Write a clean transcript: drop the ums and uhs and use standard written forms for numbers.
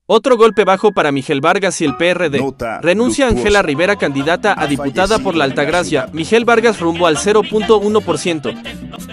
Otro golpe bajo para Miguel Vargas y el PRD. Nota Renuncia luctuosa. Ángela Rivera, candidata a diputada por la Altagracia. Miguel Vargas rumbo al 0.1%.